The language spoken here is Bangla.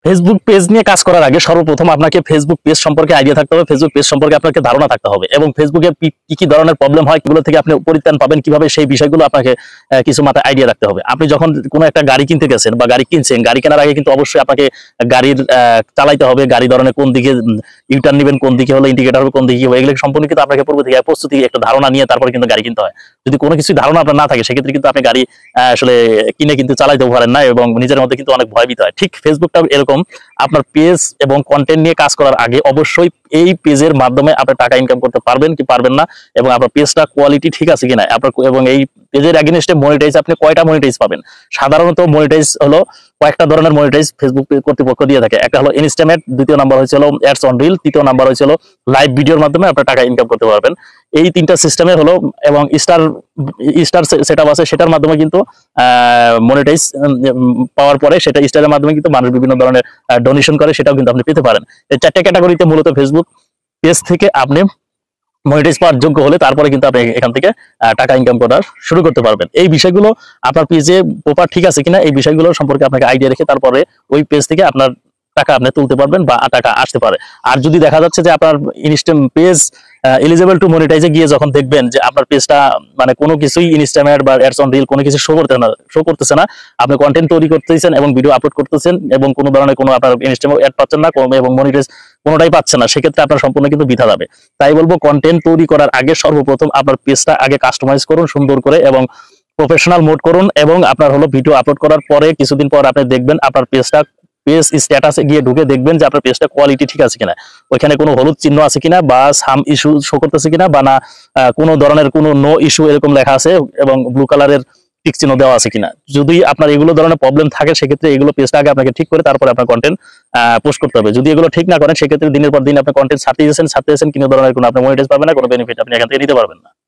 ফেসবুক পেজ নিয়ে কাজ করার আগে সর্বপ্রথম আপনাকে ফেসবুক পেজ সম্পর্কে আইডিয়া থাকতে হবে, ফেসবুক পেজ সম্পর্কে আপনাকে ধারণা থাকতে হবে এবং ফেসবুকে কি কি ধরনের প্রবলেম হয়, কিগুলো থেকে আপনি পরিত্রাণ পাবেন কিভাবে, সেই বিষয়গুলো আপনাকে কিছু মাথায় আইডিয়া রাখতে হবে। আপনি যখন কোনো একটা গাড়ি কিনতে গেছেন বা গাড়ি কিনছেন, গাড়ি কেনার আগে কিন্তু অবশ্যই আপনাকে গাড়ির চালাইতে হবে, গাড়ি ধরনের কোন দিকে ইউটার্ন নেবেন, কোন দিকে হলে ইন্ডিকেটর হবে, কোন দিকে হবে, এগুলো সম্পূর্ণ কিন্তু আপনাকে পূর্ব থেকে প্রস্তুতি একটা ধারণা নিয়ে তারপরে কিন্তু গাড়ি কিনতে হয়। যদি কোনো কিছু ধারণা আপনার না থাকে সেক্ষেত্রে কিন্তু আপনি গাড়ি আসলে কিনে কিন্তু চালাইতেও পারেন না এবং নিজের মধ্যে কিন্তু অনেক ভয়ভীত হয়। ঠিক ফেসবুকটা এরকম, আপনার পেজ এবং কন্টেন্ট নিয়ে কাজ করার আগে অবশ্যই এই পেজের মাধ্যমে আপনি টাকা ইনকাম করতে পারবেন কি পারবেন না, এবং আপনার পেজটা কোয়ালিটি ঠিক আছে কিনা, আপনার এবং এই পেজের এগেইনস্টে মনিটাইজ আপনি কয়টা মনিটাইজ পাবেন। সাধারণত মনিটাইজ হলো কয়েকটা ধরনের মনিটাইজ ফেসবুক কর্তৃপক্ষ দিয়ে থাকে। একটা হলো ইনস্টামেট, দ্বিতীয় নাম্বার হয়েছিল অ্যাডস অন রিল, তৃতীয় নাম্বার হয়েছিল লাইভ ভিডিওর মাধ্যমে আপনি টাকা ইনকাম করতে পারবেন। এই তিনটা সিস্টেমে হলো, এবং স্টার সেটআপ আছে, সেটার মাধ্যমে কিন্তু মনিটাইজ পাওয়ার পরে সেটা স্টারের মাধ্যমে কিন্তু মানুষ বিভিন্ন ধরনের ডোনেশন করে, সেটাও কিন্তু আপনি পেতে পারেন। এই চারটা ক্যাটাগরিতে মূলত ফেসবুক পেজ থেকে আপনি মনিটাইজ পাওয়ার যোগ্য হলে তারপরে কিন্তু আপনি এখান থেকে টাকা ইনকাম করা শুরু করতে পারবেন। এই বিষয়গুলো আপনার পেজে প্রপার ঠিক আছে কিনা, এই বিষয়গুলো সম্পর্কে আপনাকে আইডিয়া রেখে তারপরে ওই পেজ থেকে আপনার টাকা আপনি তুলতে পারবেন বা টাকা আসতে পারে। আর যদি দেখা যাচ্ছে যে আপনার ইনস্টাম পেজ এলিজিবল টু মনিটাইজে গিয়ে যখন দেখবেন যে আপনার পেজটা মানে কোনো কিছুই ইনস্টামেট বা অ্যাডস অন রিল কোনো কিছু শো করতেছে না, আপনি কন্টেন্ট তৈরি করতেছেন এবং ভিডিও আপলোড করতেছেন এবং কোনো ধরনের কোনো আপনার ইনস্টামেট অ্যাড পাচ্ছেন না এবং মনিটাইজ কোনোটাই পাচ্ছেন না, সেক্ষেত্রে আপনার সম্পূর্ণ কিন্তু বৃথা যাবে। তাই বলবো, কন্টেন্ট তৈরি করার আগে সর্বপ্রথম আপনার পেজটা আগে কাস্টমাইজ করুন সুন্দর করে এবং প্রফেশনাল মোড করুন, এবং আপনার হলো ভিডিও আপলোড করার পরে কিছুদিন পর আপনি দেখবেন আপনার পেজ স্ট্যাটাসে গিয়ে ঢুকে দেখবেন যে আপনার পেজটা কোয়ালিটি ঠিক আছে কিনা, ওইখানে কোনো হলুদ চিহ্ন আছে কিনা বা সাম ইস্যু শো করতেছে কিনা বা না কোনো ধরনের কোনো নো ইস্যু এরকম লেখা আছে এবং ব্লু কালারের টিক চিহ্ন দেওয়া আছে কিনা। যদি আপনার এগুলো ধরনের প্রবলেম থাকে সেক্ষেত্রে এগুলো পেজটা আগে আপনাকে ঠিক করে তারপরে আপনার কন্টেন্ট পোস্ট করতে হবে। যদি এগুলো ঠিক না করেন সেক্ষেত্রে দিনের পর দিন আপনি কন্টেন্ট ছাড়তে যাচ্ছেন কোনো ধরনের কোনো আপনি মনিটাইজ পাবেন না, কোনো বেনিফিট আপনি এখান থেকে নিতে পারবেন না।